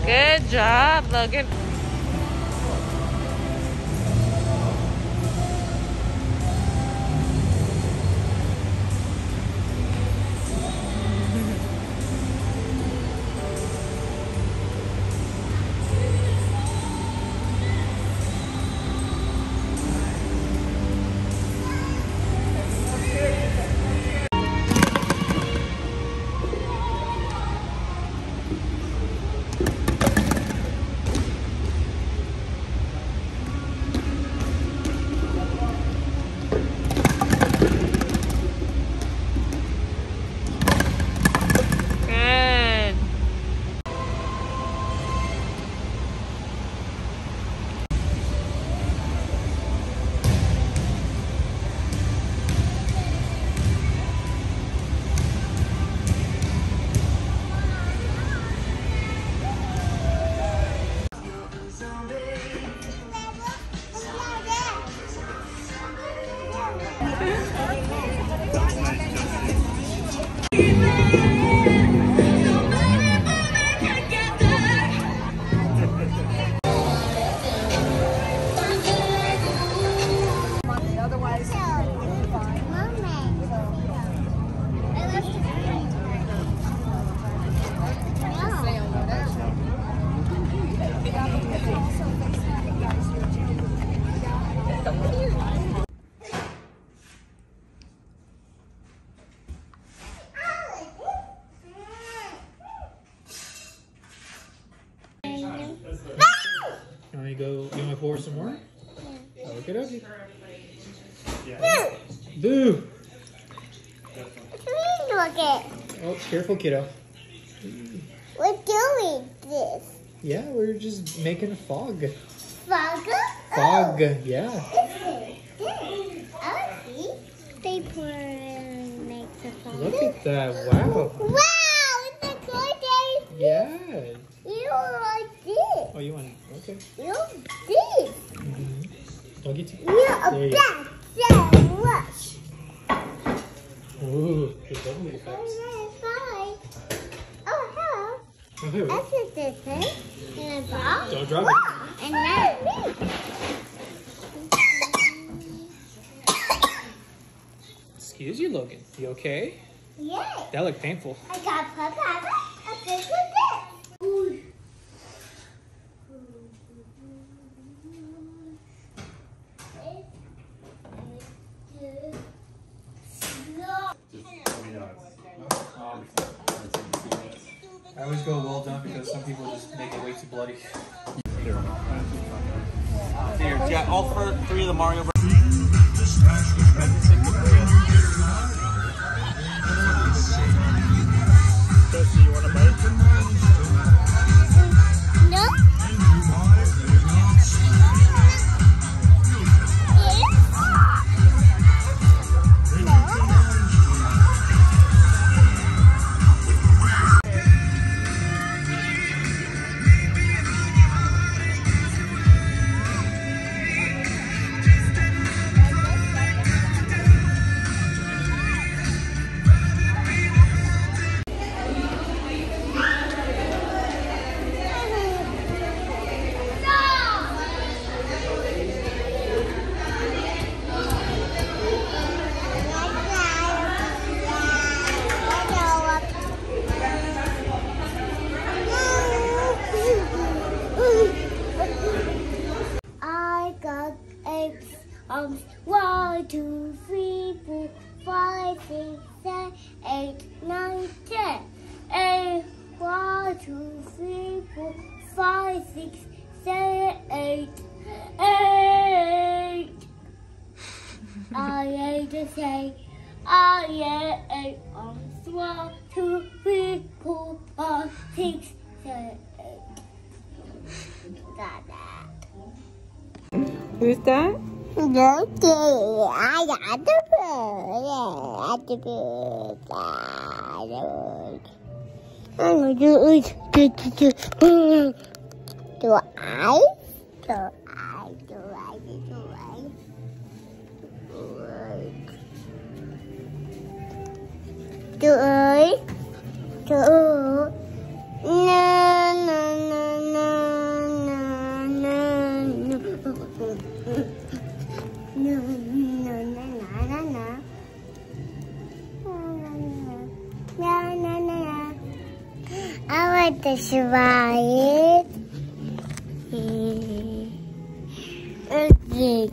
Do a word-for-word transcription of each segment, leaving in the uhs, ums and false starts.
Good job, Logan. You want to go? You want to pour some more? Yeah. Okie dokie. Yeah. Boo! Look it. Oh, careful, kiddo. We're doing this. Yeah, we're just making a fog. Fog? Fog, Oh. yeah. This is this. Oh, see? They pour and make the fog. Look at that! Wow. Wow! It's a good day. Yeah. You like this. Oh, you want? Okay. You this. Mm-hmm. Don't get too. You're a There you bad so rush. Ooh, good bubble effects. Bye. Oh, hello. Oh, here we go. This is this thing. And a ball. Don't drop it. And now me. Excuse you, Logan. You okay? Yay. That looked painful. I got Papa a big with this. Ooh. I always go well done because some people just make it way too bloody. Here, yeah, all for three of the Mario Bros. Jesse, you want a bite? No. I got eight arms. One, two, three, four, five, six, seven, eight, nine, ten. Eight. One, two, three, four, five, six, seven, eight, eight. I ate the same. I ate eight arms. One, two, three, four, five, six, seven, eight. Got that. Who's that? Okay, I got the bird. I got the bird. I got the bird. I'm going to do it. Do, do, do. Do I? Do I? Do I? Do I? Do I? Do I? No, no, no, like the slide. Okay.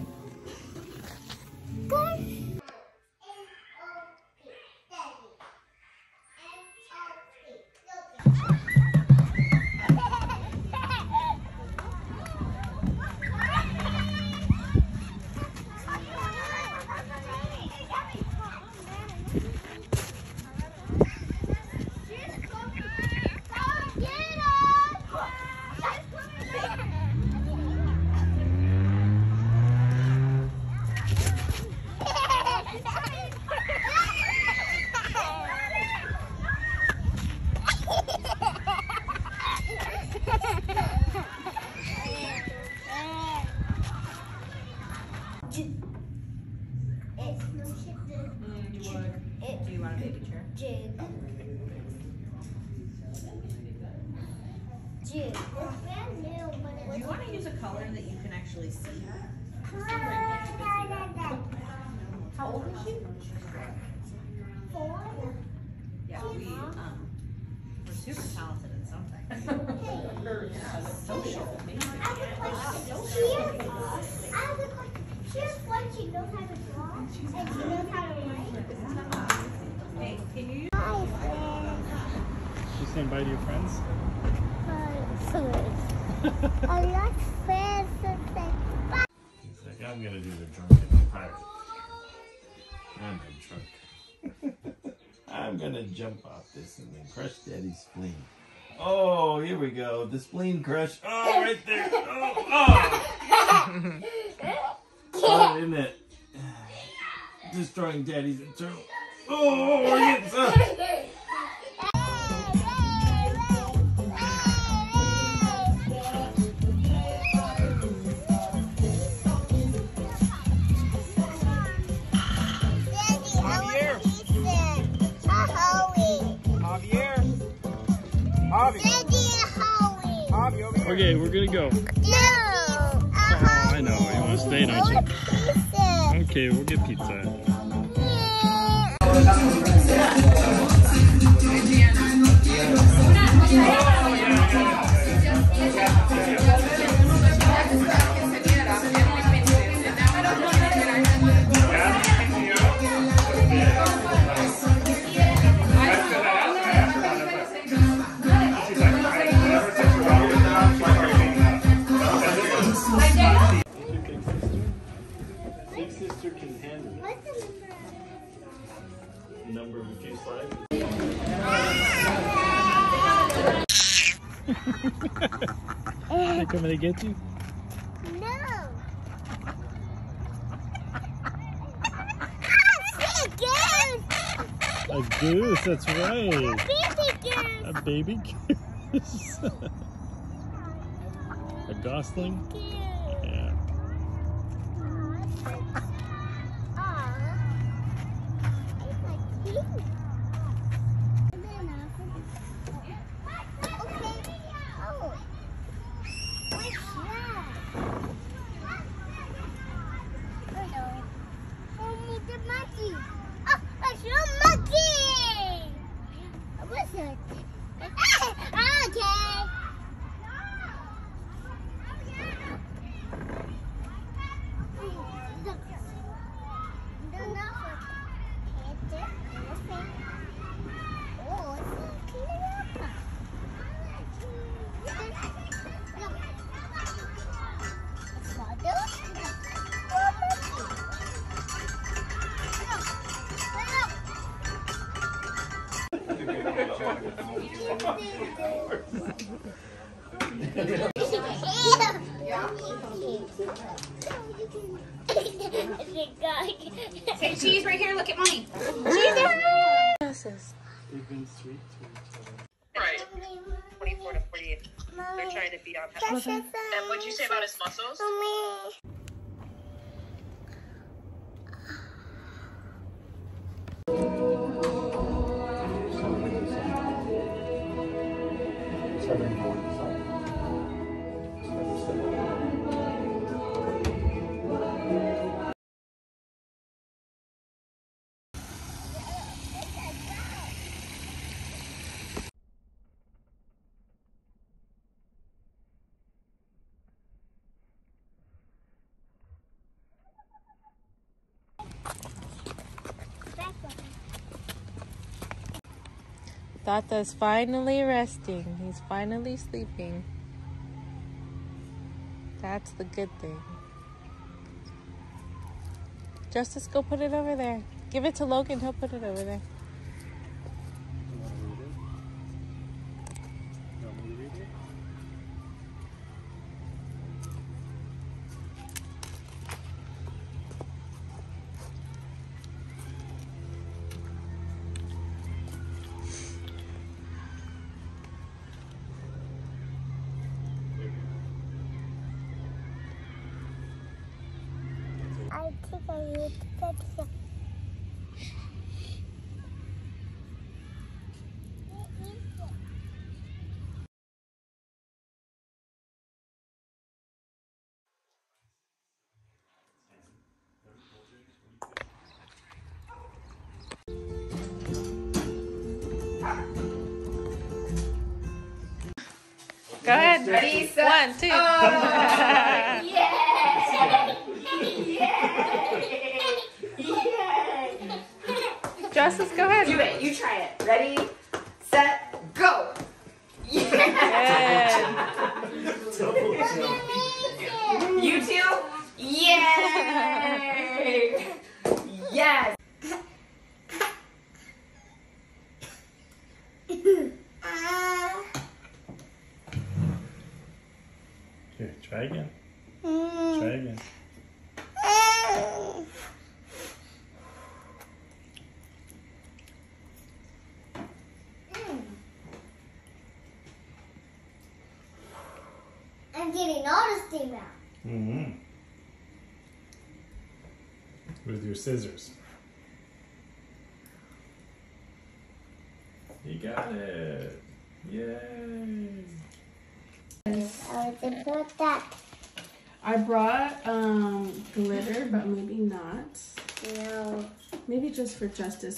Do you want a baby chair? Jig. Jig. Do you want to use a color that you can actually see? How old is she? Four. Yeah, we, um, we're super talented at something. Social, maybe. I have a question. She has one, she knows how to draw, and she knows how to write. Hey, can you? Hi, friends. You saying bye to your friends? I like friends and say bye. He's like, I'm gonna do the drunken pirate. I'm a drunk. I'm gonna jump off this and then crush Daddy's spleen. Oh, here we go. The spleen crush. Oh, right there. Oh, oh. Oh, isn't it? Destroying Daddy's internal. Oh, we're getting some. Okay, we're gonna go. No! Oh, I know. You want to stay, don't you? Okay, we'll get pizza. Big sister can handle it. What's the Number of juice slides. They're coming to get you? No! A goose, that's right. Baby goose! A baby goose. A gosling? Yeah. Say cheese right here, look at mommy. They've been sweet to each other. Right. twenty-four to forty-eight. They're trying to beat on him. And what'd you say about his muscles? Seven boards. Tata's finally resting. He's finally sleeping. That's the good thing. Justice, go put it over there. Give it to Logan. He'll put it over there. I think I need to touch it. Go ahead. Ready, set, One, two. oh, yay! Yay! Yay! Justice, go ahead. Do it. You try it. Ready, set, go. Yeah. You two. Yay! Yes. Here, try again. Try again. I'm getting all the steam out. Mm-hmm. With your scissors. You got it. Yay. I was to put that. I brought um, glitter, but maybe not. No. Maybe just for Justice.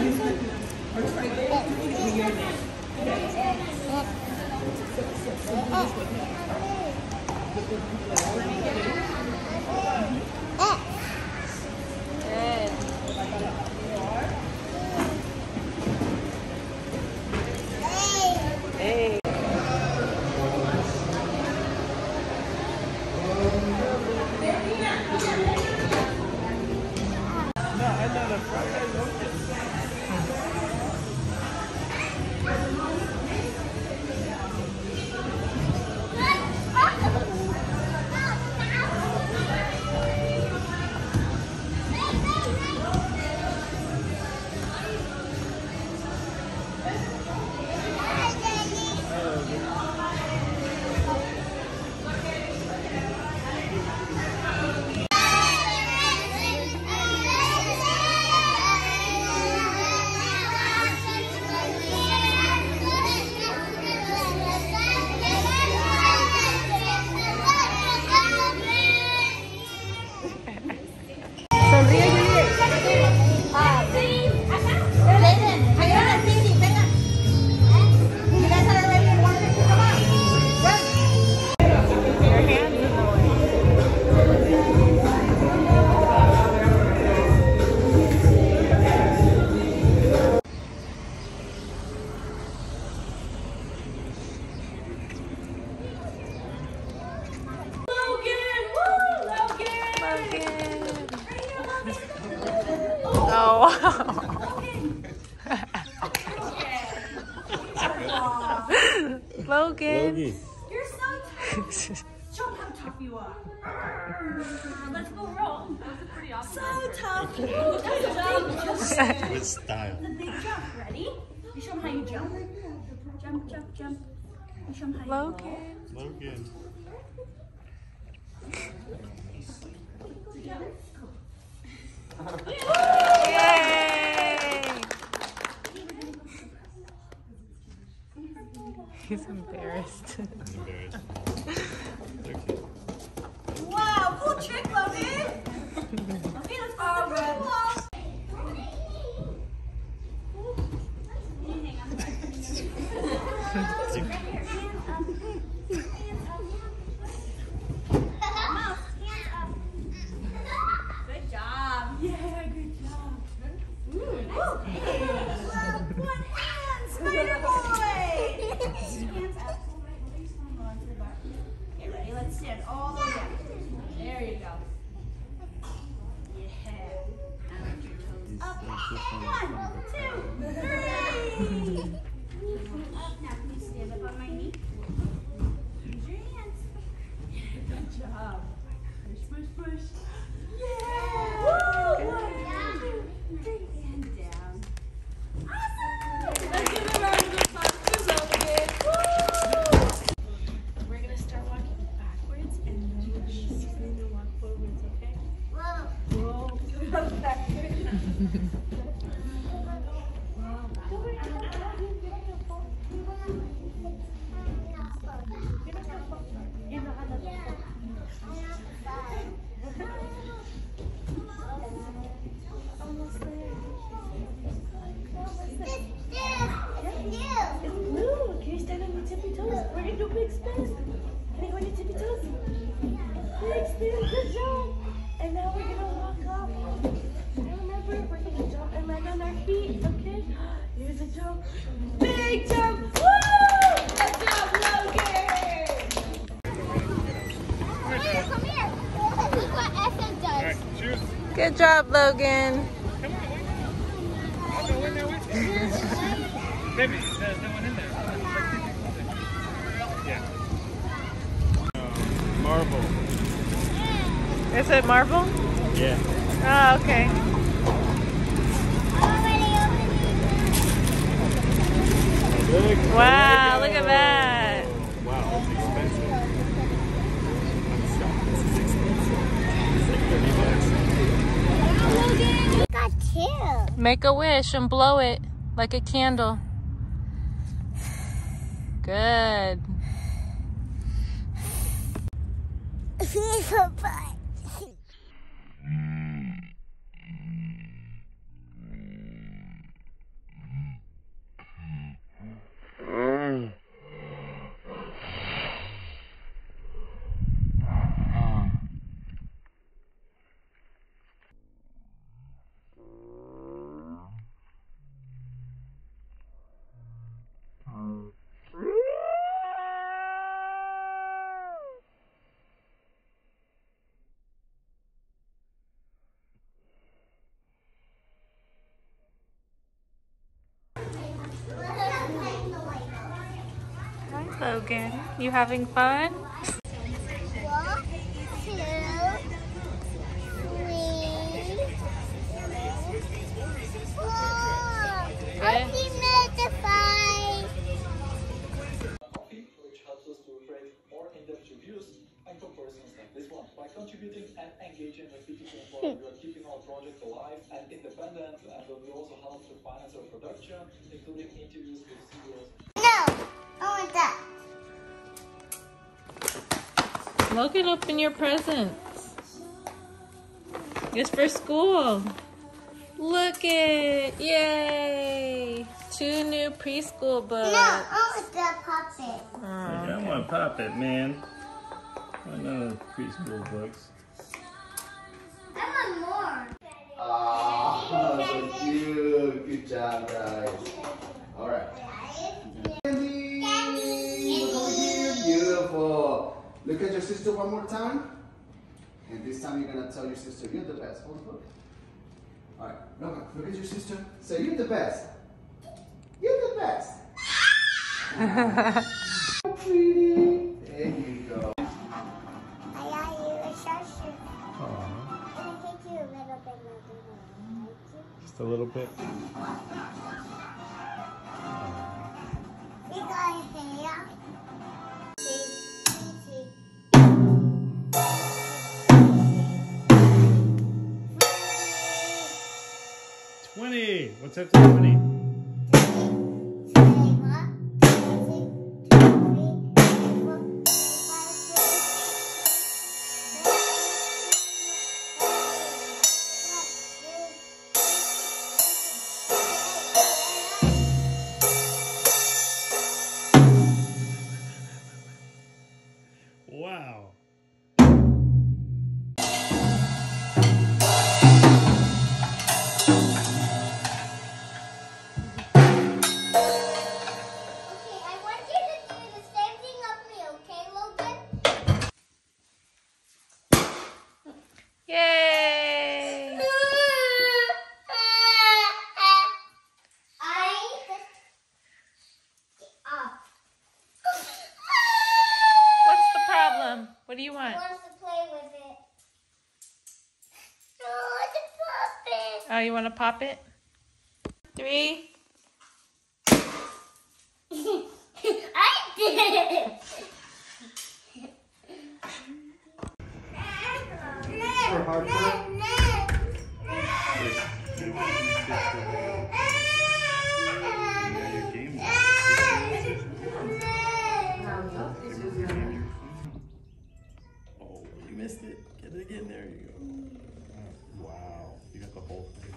Hey. Logan. You're so tough. Show them how tough you are. Let's go roll. That was a pretty awesome. So tough. With style. The big jump. Ready? You show them how you jump. Jump, jump, jump. You show them how you Logan. Logan. Yay! He's embarrassed. Embarrassed. Okay. Wow, cool trick, Logan. Okay, let's go. All right. Good job. Yeah, good job. Ooh. One hand, spider. big spin. And then go into tippy toes. Big spin, good job. And now we're gonna walk up. And remember, we're gonna jump and land on our feet, okay? Here's a jump. Big jump. Woo! Good job, Logan! Come here, come here. This is what Essa does. All right, cheers. Good job, Logan. Come on, I'll go in there with you. Baby, there's no one in there. Yeah. Uh, marble. Is it marble? Yeah. Oh, okay. Look, Wow, look at that. Wow, that's expensive. I'm shocked. This is expensive. It's like thirty bucks. Got two. Make a wish and blow it like a candle. Good. Here's a butt. Hi, Logan. You having fun? One, two, three, four. Ultimate Coffee, which helps us to create more in-depth reviews and comparisons like this one. By contributing and engaging with people involved, we are keeping our project alive and independent, and we also help to finance our production, including interviews with C E Os. No, I want that. Logan, open your presents. It's for school. Look it. Yay. Two new preschool books. No, I want the puppet. Aw. I got one puppet, man. I know preschool books. I want more. Ah, so cute. Good job, guys. All right. Daddy, look over here. Beautiful. Look at your sister one more time. And this time you're going to tell your sister, you're the best. Hold the book. All right. Look, look at your sister. Say, you're the best. You're the best. Oh, pretty. There you go. I got you a shusher. Aww. I'm going to take you a little bit more. Just a little bit. We got hair. twenty. What's after twenty? Wow. Yay! What's the problem? What do you want? I want to play with it. I want to pop it. Oh, you want to pop it? Three. I did it. For Harper. Oh, you missed it. Get it again. There you go. Wow. You got the whole thing.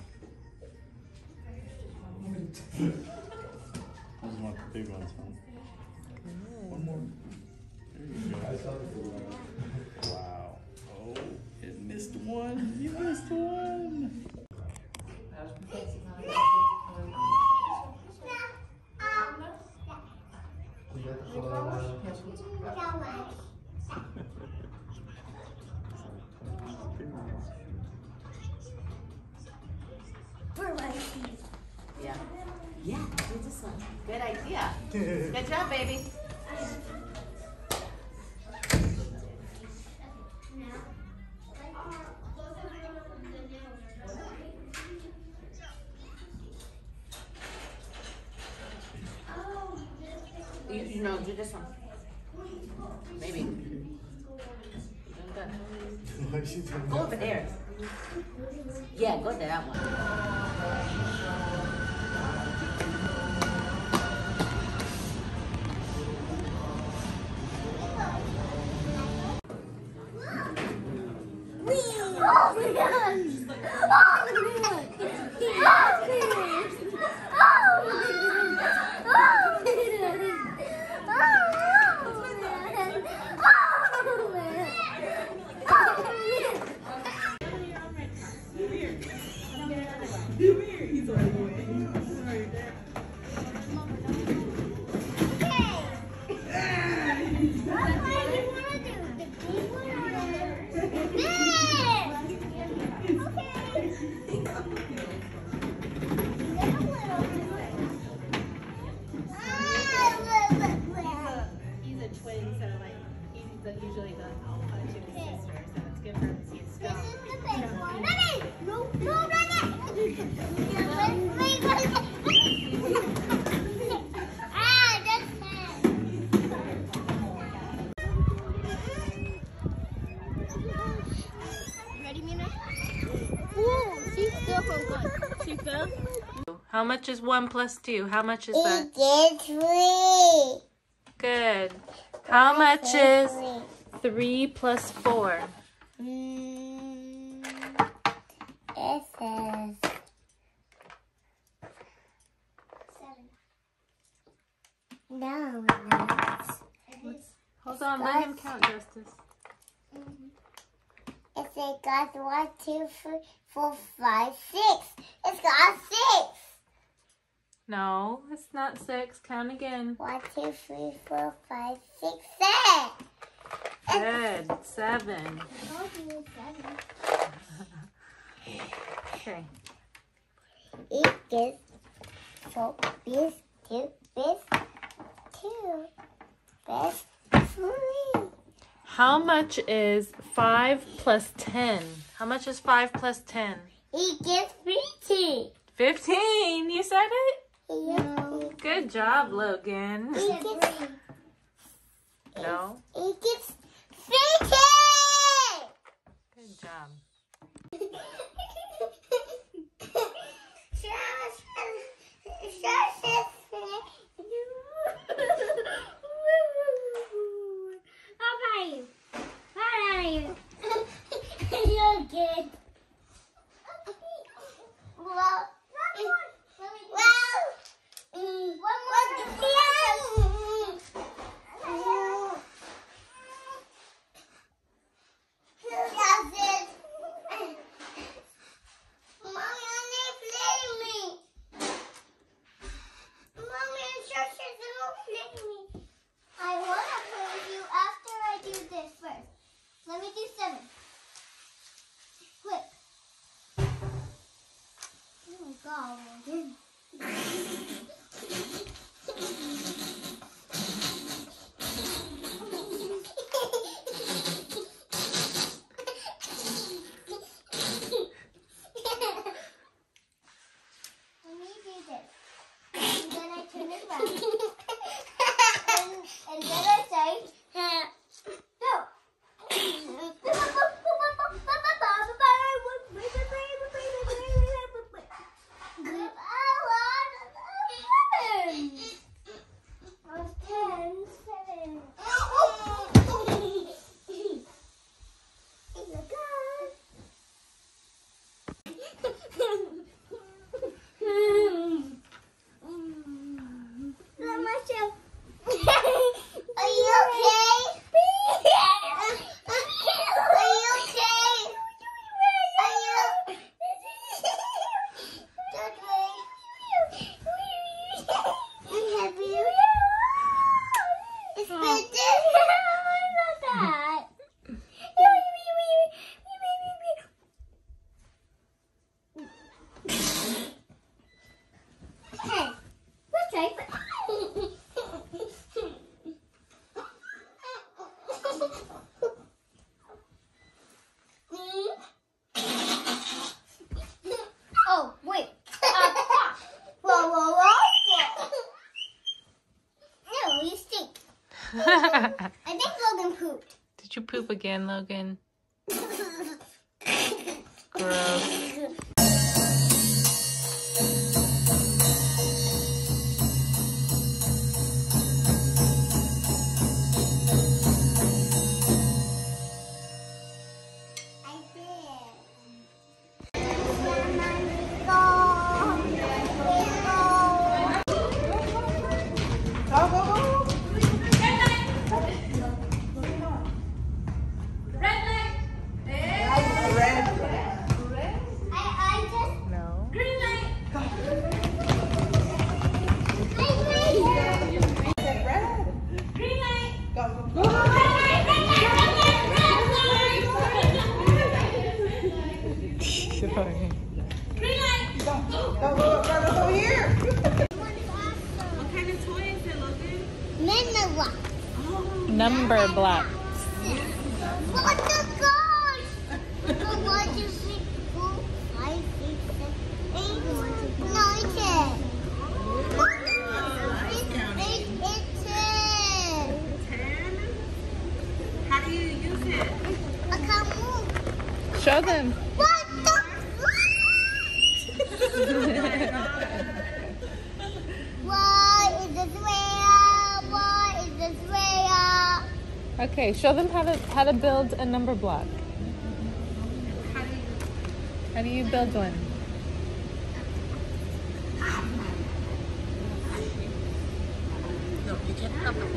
I just want the big ones, huh? One more Yeah. Yeah, do this one. Good idea. Good job, baby. You, you know, do this one. Maybe. Go over there. Yeah, go to that one. Usually the alpha to his sister, so it's good for him to see his skull. This is the big one. Ready? No, no, ready. Ah, that's bad. Ready, Mina? Ooh, she's still from good. She fell? How much is one plus two? How much is that? It is three. Good. How much is three plus four? Mm, it says seven. No, it's Hold on, let him count, Justice. It says got one, two, three, four, five, six. It's got six. No, it's not six. Count again. One, two, three, four, five, six, seven. Good. Seven. Seven. Okay. It is four, this, two, this, two, this, three. How much is five plus ten? How much is five plus ten? It gives fifteen. Fifteen. You said it? No. Good job, Logan. It gives, No. it gives fifteen. Good job. How about you? How are you? You're good. Well, well, mm, one more. That's it. Mommy, I need to play me. Mommy, I'm sure she's gonna play me. I wanna play with you after I do this first. Let me do seven. Quick. that. Hey, let's try. Oh, wait. Uh, whoa, whoa, whoa. No, you stink. I think Logan pooped. Did you poop again, Logan? Gross. Number block. What the gosh? One, two, three, four, five, six, seven, eight, nine, ten. Eight, eight, ten. Ten? How do you use it? I can't move. Show them. What the? What is this way? What is this way? Okay, show them how to how to build a number block. How do you How do you build one? No, you can't have the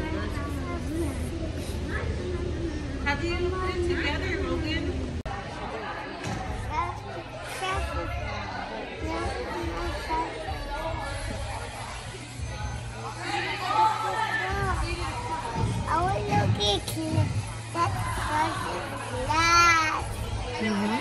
How do you put it together, Logan? I want to look at that's class. Mm-hmm.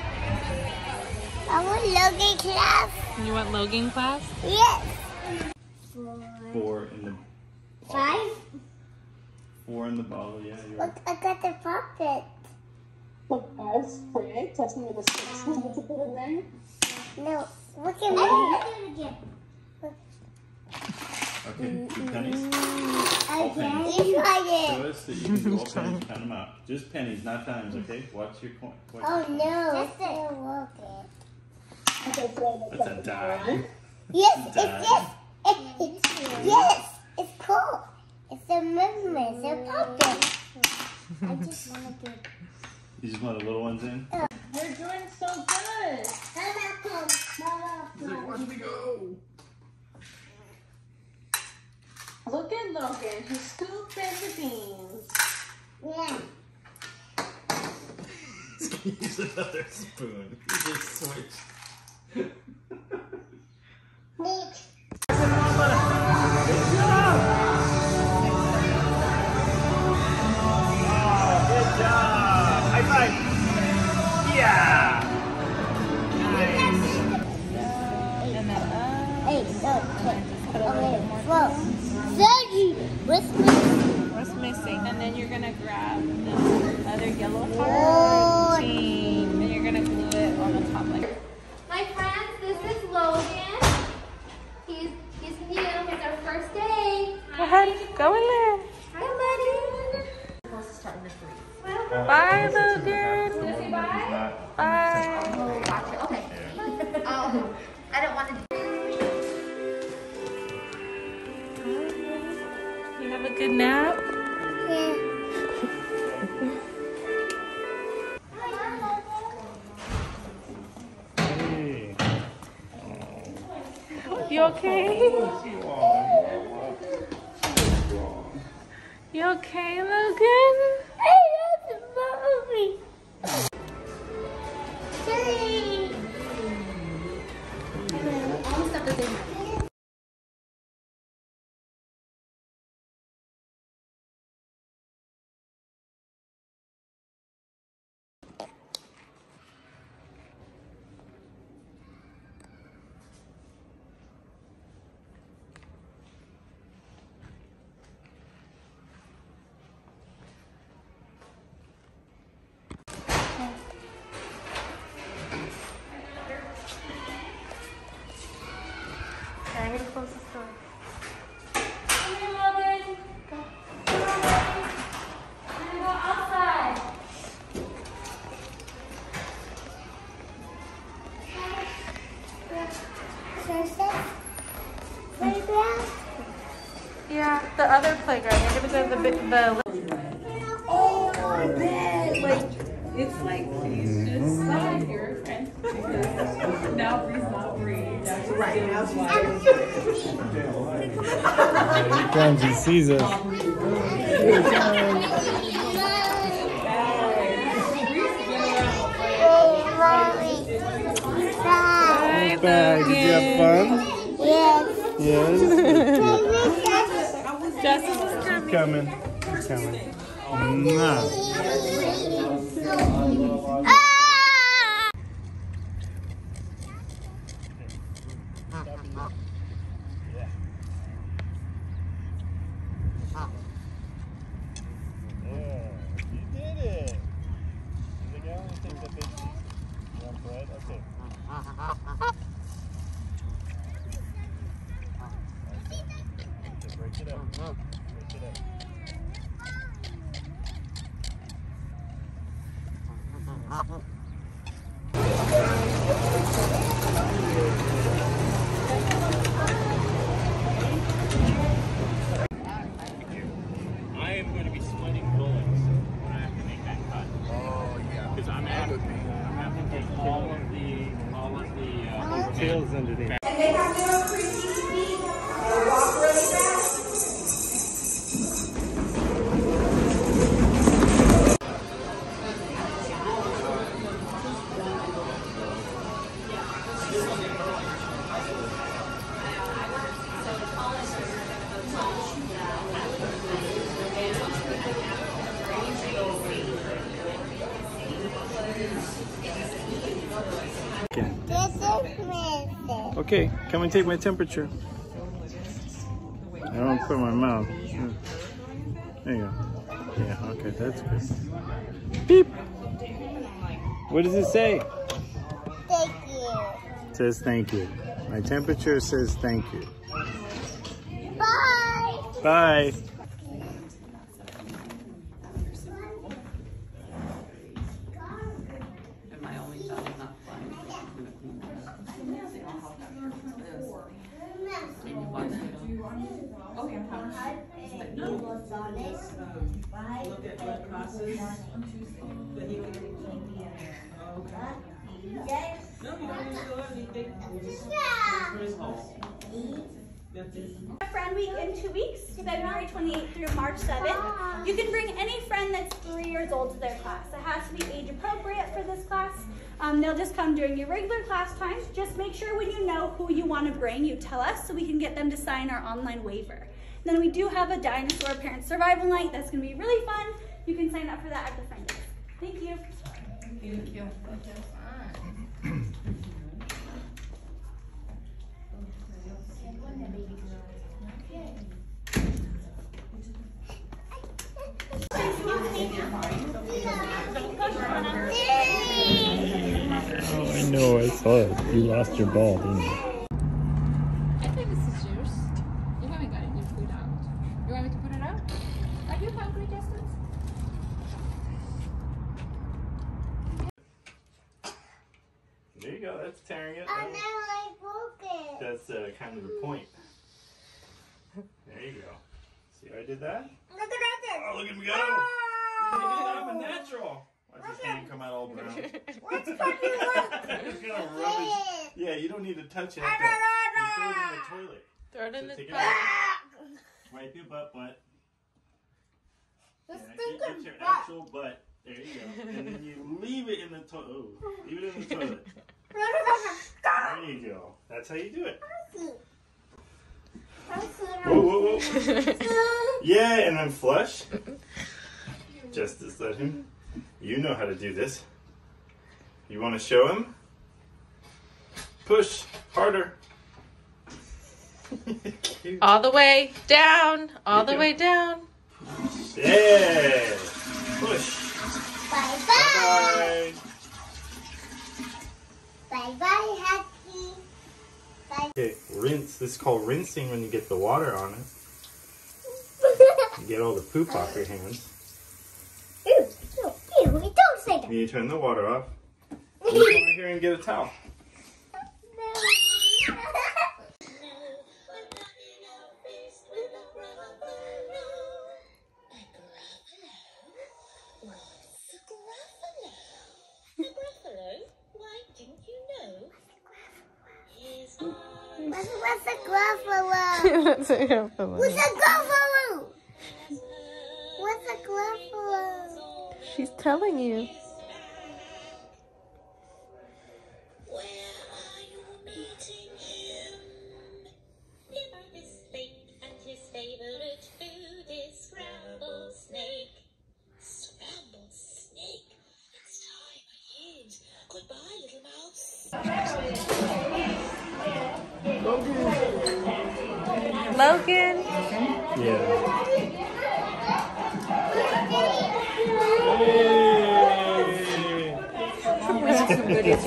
I want Logan class. You want Logan class? Yes. Four in the Five. four in the bottle. Yeah, you're Look, I got the puppet. Look, guys, right? Testing with the six. Want to put it there? No, look at me. Again. okay. Two pennies. Again. pennies. You tried Show it. us that you can do all pennies. Count them out. Just pennies, not dimes. Okay. Watch your coin. Watch Oh your coin. no. Just it. Okay, so That's a dime. Yes, it's Dime. yes. It, it's yes. It's cool. It's a movement. It's a puppet. I just want to do. You just want the little ones in? you're doing so good. He's like, watch me go. Look at Logan. He scooped in the beans. Yeah. He's gonna use another spoon. He just switched. Neat. Good job. High five. Yeah. Eight, nine, ten, eleven, twelve, thirteen. What's missing? What's missing? And then you're gonna grab the other yellow Oh. part. And you're gonna glue it on the top like. My friends, this is Logan. He's he's new. It's our first day. Go ahead, go in there. Hi, buddy. Supposed to start with three. Bye, Logan. Say bye. Bye. Oh, gotcha. Okay. Um, I don't want to. You have a good nap? Yeah. Hey. You okay? You okay, Logan? Hey, that's mommy. Hey. All the stuff that's in here. of the bi- the. Oh, I bet. Like, it's like he's just like your friend. Because now Bree's not Bree. That's right. Now she's Here he comes. He sees us. Hey, bye. Did you have fun? Yes. Yes. Justice is Keep coming. Keep coming. Mwah. I am going to be sweating bullets when I have to make that cut. Oh yeah. Because I'm having to take all of the all of the uh, tails underneath. And they have little creaky feet. They walk really fast. Okay, come and take my temperature. I don't put it in my mouth. There you go. Yeah, okay, that's good. Beep! What does it say? Thank you. It says thank you. My temperature says thank you. Bye. Bye. Look at blood classes on Tuesday. But he can keep me in there. Okay. No, you don't need to go anything. Where's home? Friend week in two weeks, February twenty-eighth through March seventh. You can bring any friend that's three years old to their class. It has to be age appropriate for this class. Um, they'll just come during your regular class times. Just make sure when you know who you want to bring, you tell us so we can get them to sign our online waiver. Then we do have a dinosaur parent survival night. That's going to be really fun. You can sign up for that at the friend desk. Thank you. Thank you. Thank you. Oh, I know, I saw it. You lost your ball, didn't you? I think this is yours. You haven't gotten your food out. You want me to put it out? Are you hungry, Justice? There you go, that's tearing it. I never broke it. That's uh, kind of the point. There you go. See how I did that? Look at that. Oh, look at me go! Oh. I'm a natural. Watch his hand come out all brown. What's fucking wrong? It's gonna rubbish. Yeah, you don't need to touch it. You throw it in the toilet. Throw it in So the take it toilet. out. Wipe your butt butt. Yeah, get, get your actual butt. There you go. And then you leave it in the toilet. Oh, leave it in the toilet. There you go. That's how you do it. Whoa, whoa, whoa. Yeah, and then flush. Justice, let him. You know how to do this. You want to show him? Push harder. All the way down. All the way down. Yeah. Push. Bye bye. Bye. Bye bye, Happy. Bye. Okay, rinse. This is called rinsing when you get the water on it. You get all the poop off your hands. Ew, ew, ew, don't say that. Then you turn the water off. And you come over here and get a towel. What's a glove balloon? What's a glove balloon? She's telling you. Logan. Yeah. Hey.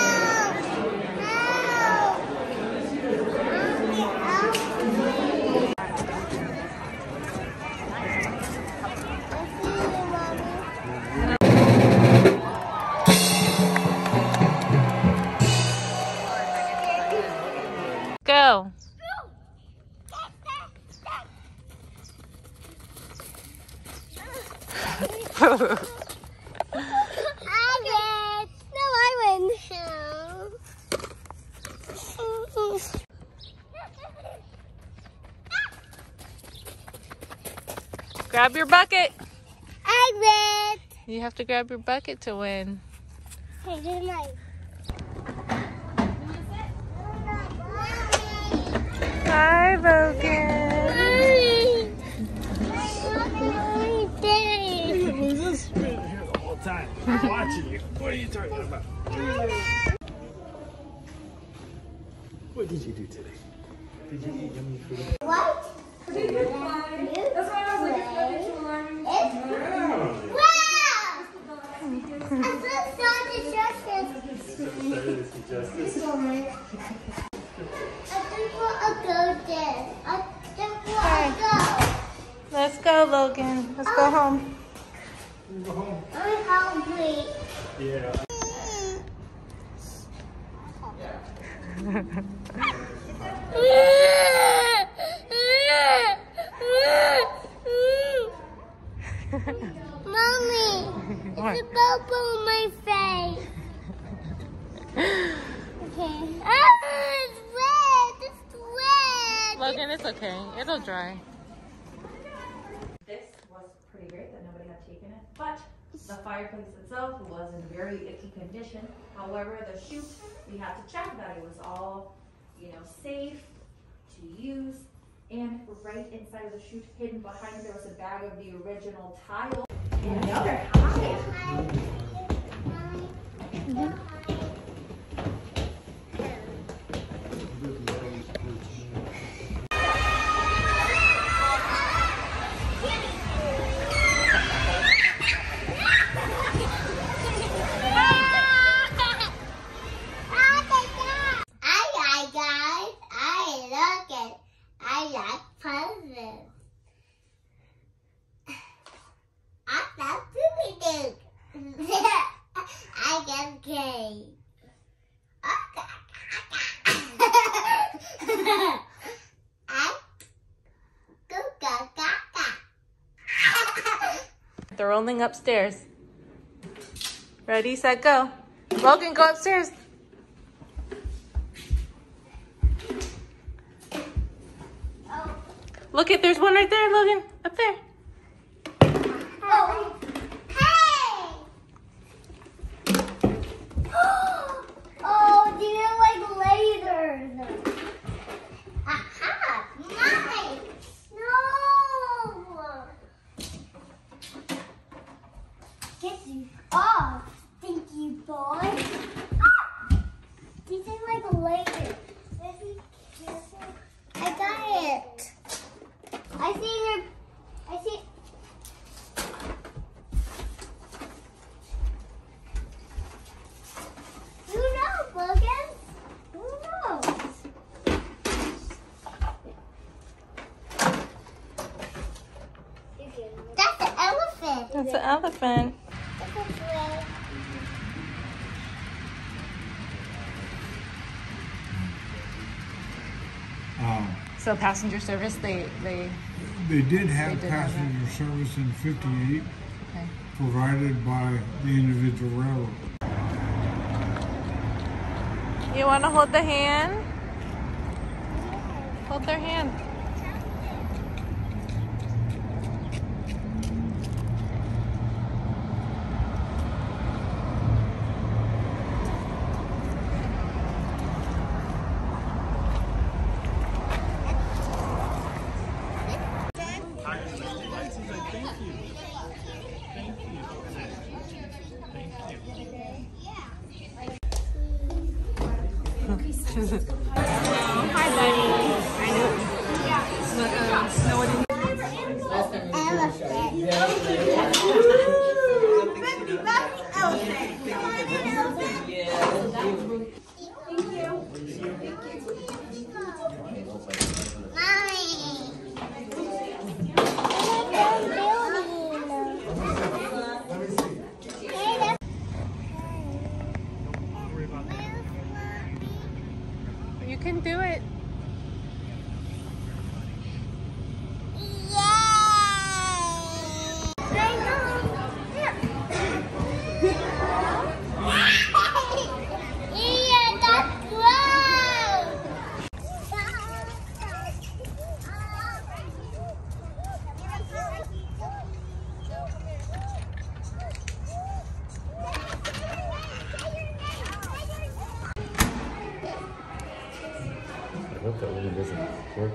Go. I win. No, I win. Grab your bucket. I win. You have to grab your bucket to win. Hey, good night. Hi, Logan. Time. I'm watching you. What are you talking about? What did you do today? Did you eat yummy food? What? That's why I was like, it's nothing to alarm me. Wow! I'm so sorry to justice. Justice. I just want to go there. I just want to go. Let's go, Logan. Let's go home. Go home. I'm hungry. Yeah. Mommy, it's a bubble on my face. Okay. Ah, it's wet. It's wet. Logan, it's okay. It'll dry. This was pretty great that nobody had taken it, but the fireplace itself was in very icky condition. However, the chute, we had to check that it was all, you know, safe to use. And right inside of the chute, hidden behind, there was a bag of the original tile. And another high. I get gay. They're rolling upstairs. Ready, set, go. Logan, go upstairs. Oh. Look it, there's one right there, Logan. Up there. Oh. Hey! Oh, these are like lasers. Aha! Nice! No! Get you off, stinky boy. These are like lasers. I got it. I see your. I see. Who knows, Logan? Who knows? That's an elephant. That's an elephant. Um, So passenger service, they they they did have They did have passenger service in fifty-eight, okay. provided by the individual railroad. You want to hold the hand? Hold their hand. Hi, buddy. I know. But, um, no one didn't. You can do it. I hope that really doesn't work.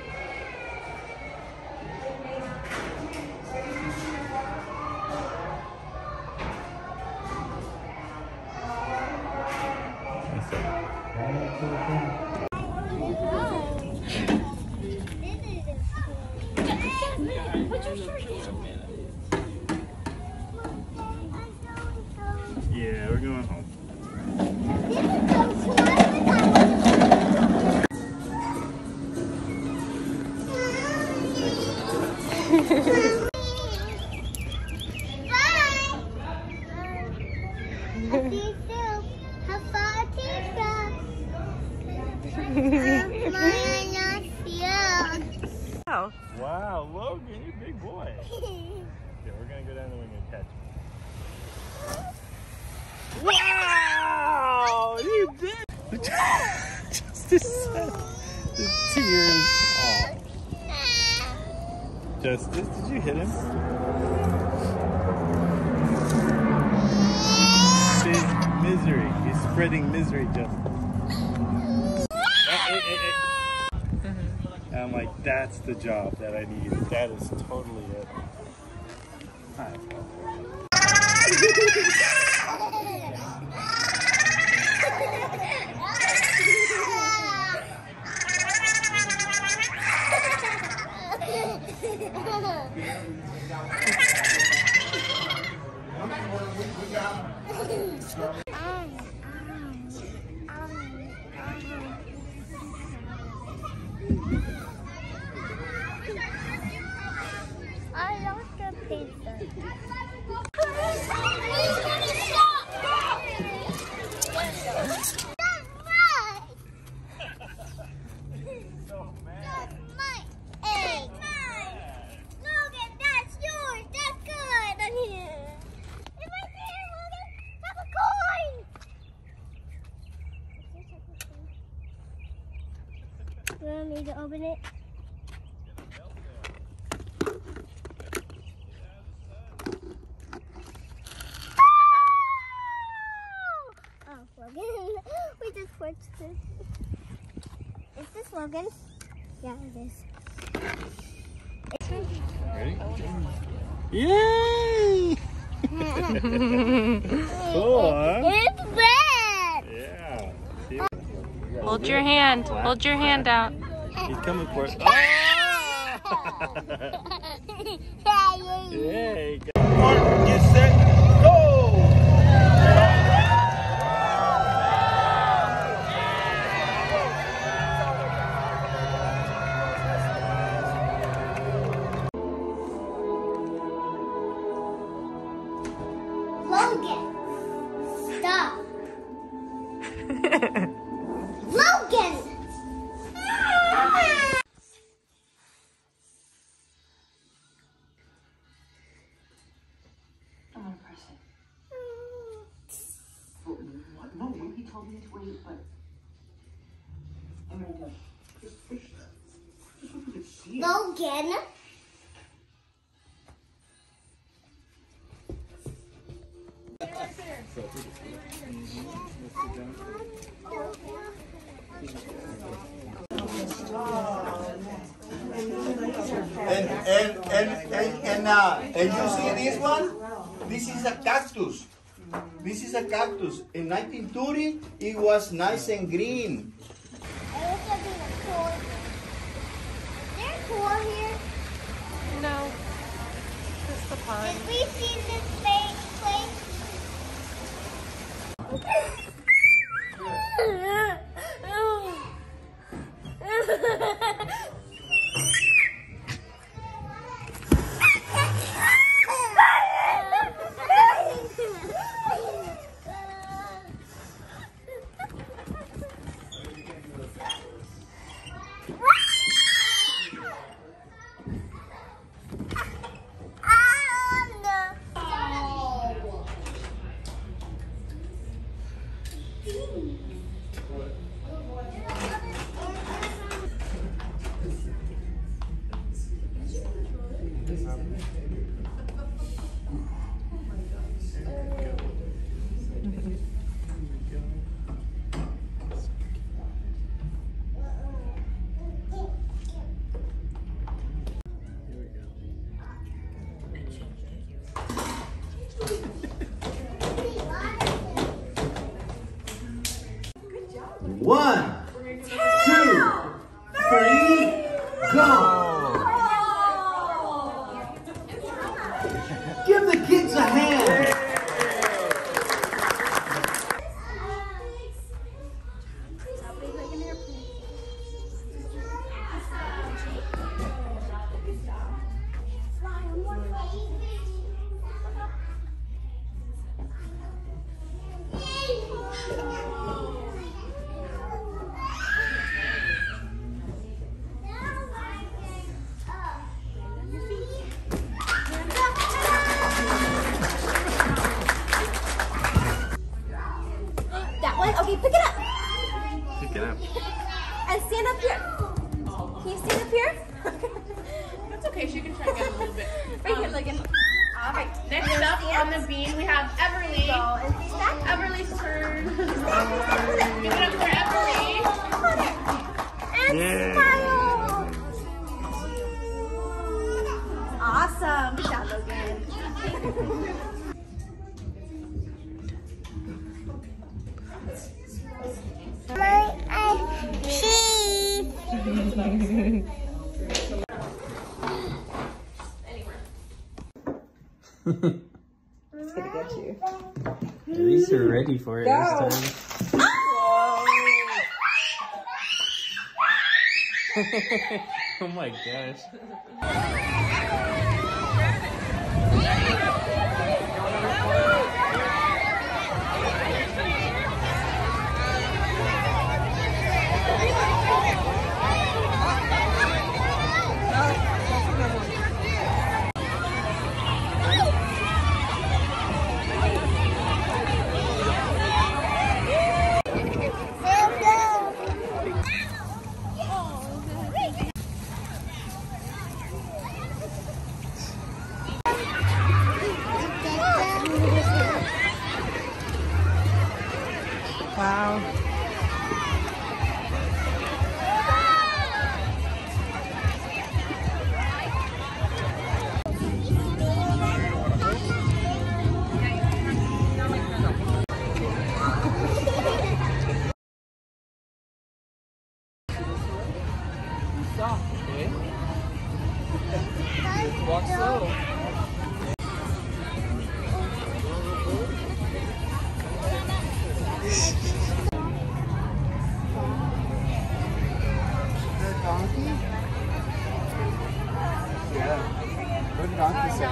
Yeah, we're going home. Wow. Wow, Logan, you're a big boy. Okay, we're gonna go down and we're gonna catch him. Wow! You did! Just to set the tears off. Justice, did you hit him? See, misery. He's spreading misery, Justice. Hey, hey, hey, hey. And I'm like, that's the job that I need. That is totally it. Hi. I lost the pizza. You want me to open it? Oh, Logan. We just switched this. Is this Logan? Yeah, it is. Ready? Yay! Cool, huh? It's red! Yeah. See? Hold your hand. Hold your hand out. He's coming for it. Oh! Yay! Get set, go! Logan! Stop! Logan! No, he told me to wait, but I'm gonna do it. Just push that. Just so we can see it. Logan? And and and and and, uh, and you see this one? This is a cactus. This is a cactus. In nineteen thirty, it was nice and green. I look at the pool. Is there a pool here? No. Just the pond. Did we see this place? One, two, three, go! Give the kids a hand! Okay, pick it up. Pick it up. And stand up here. Can you stand up here? That's okay. She can try to get a little bit. Right here, Logan. All right. Next up on the beam, we have Everly. Everly's turn. Give it up for Everly. And Yeah. smile. Awesome. Good job, Logan. It's gonna get you. At least you're ready for it Go. this time. Oh my gosh. Wow. Stop, okay? Walk slow. Donkey? Yeah. What did Donkey say?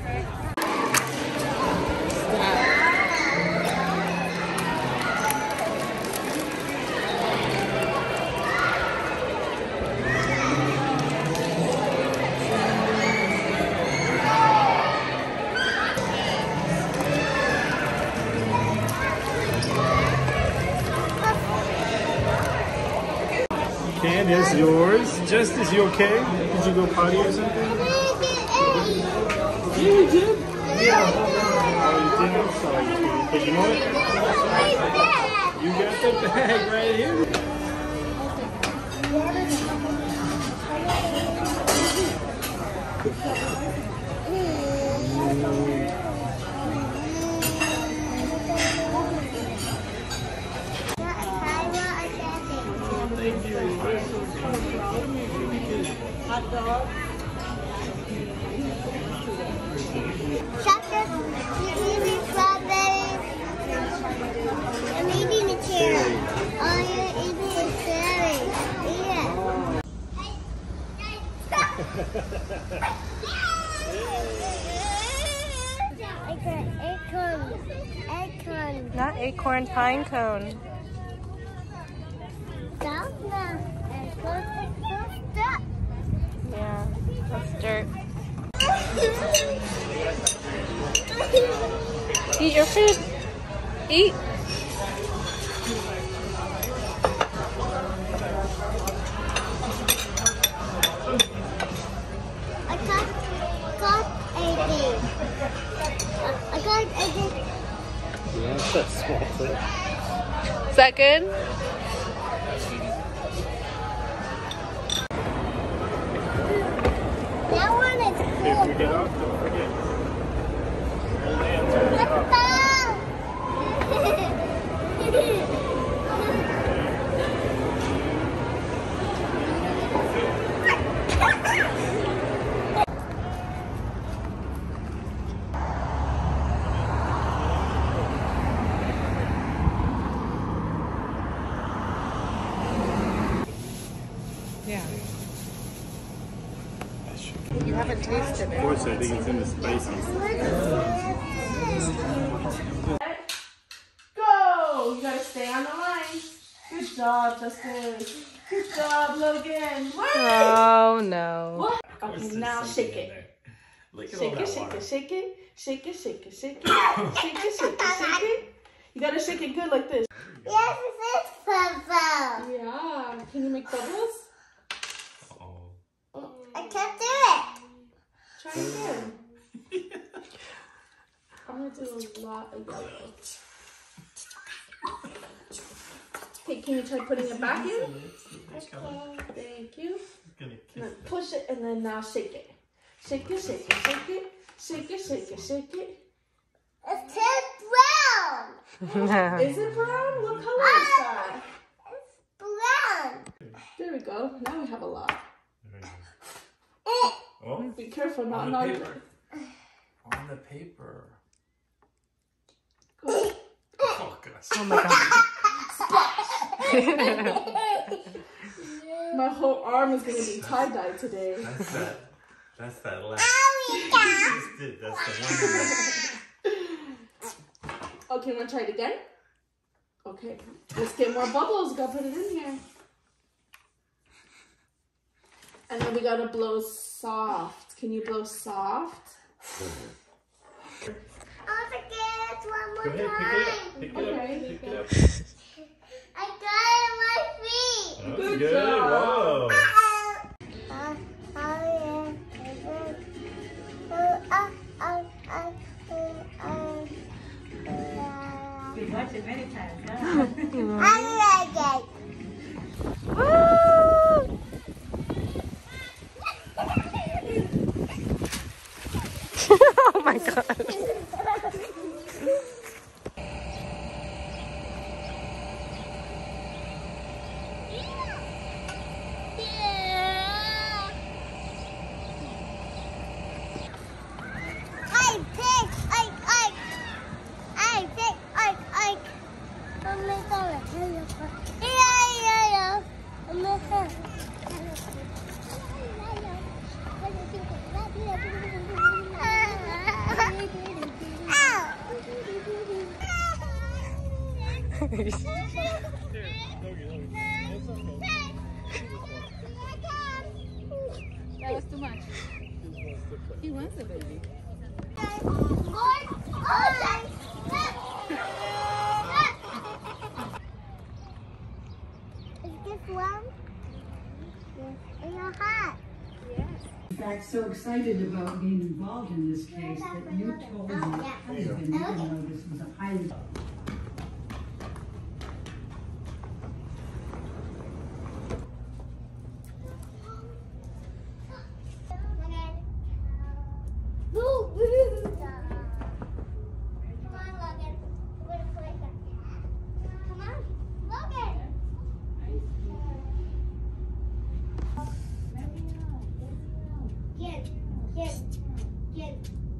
Can is yours. Just is you okay? Did you go potty or something? Yeah, you did. Yeah. Oh, you did? I'm sorry, sweetie. But you know what? You got the bag right here. acorn pine cone. Yeah, that's dirt. Eat your food. Eat. I got, got a bee. I got a bee. Yeah, that's small foot. Is that good? That one is cool. If you get off, don't forget. Yeah. You haven't tasted it. Of course, I think it's in the spicy. Go! You gotta stay on the line. Good job, Justin. Good job, Logan. Wait! Oh no. What? Okay, now shake it. Look at Shake all it, that shake water. it, shake it, shake it, shake it, shake it, shake it, shake it, shake it. You gotta shake it good like this. Yes, it's purple. Yeah. Can you make bubbles? I can't do it. Try again. I'm gonna do a lot of yellow. Okay, can you try putting it back in? Thank you. And then push it and then now shake it. Shake it, shake it, shake it, shake it, shake it, shake it. It's brown. Is it brown? What color is that? It's brown. There we go. Now we have a lot. Oh, be careful, not on not the paper. On the paper. Oh, gosh. Oh my god. My whole arm is gonna be tie-dyed today. That's that. That's that last. You just did. That's the one. Okay, wanna try it again? Okay, let's get more bubbles. Gotta put it in here. And then we gotta blow soft. Can you blow soft? I'll forget one more Go ahead, time. pick it up. Pick it Okay. up. Pick it up. I got it on my feet. That's Good good. job. Whoa. Uh, oh, yeah. Uh, uh, uh, uh, uh, uh. We've watched it many times, huh? I like it. Oh my god. I pick, I, I, I pick, I, I. Oh my god. Yeah, yeah, yeah. Oh my god. That was too much. He wants a baby. Is this one? Yes. In your hat. In fact, so excited about being involved in this case that you told your husband, even though this was a highly... Come on, Logan. We're gonna play that. Come on, Logan. Get, get, get.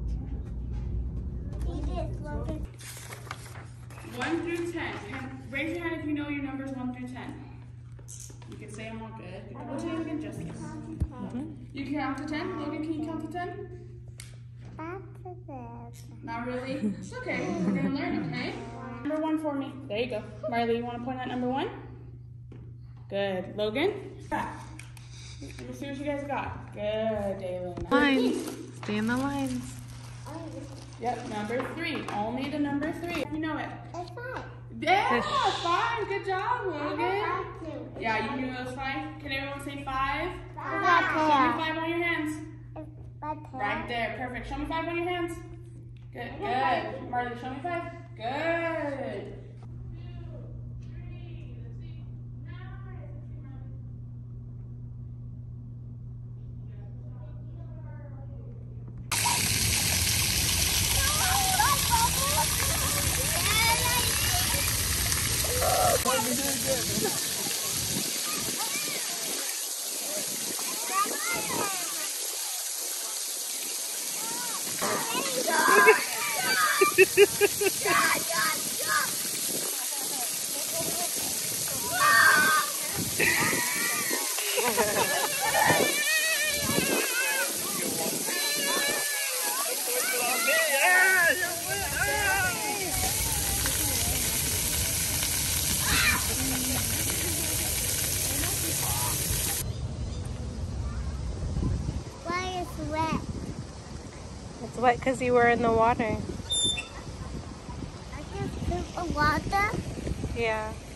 Eat this, Logan. One through ten. Raise your hand if you know your numbers one through ten. You can say I'm all good. What do you think, Justice? You can count to ten? Logan, can you count to ten? Not really? It's okay. We're gonna learn, okay? Number one for me. There you go. Marley, you want to point at number one? Good. Logan? Let me see what you guys got. Good, Daylin. Lines. Stay in the lines. Yep, number three. Only the number three. You know it. It's five. Yeah, Fish. five. Good job, Logan. Yeah, you knew those five. Can everyone say five? Five. Show me five on your hands. Five. Right there. Perfect. Show me five on your hands. Good. Good. Marley, show me five. Good. Why is it wet? It's wet because you were in the water. I can poop in water. Yeah.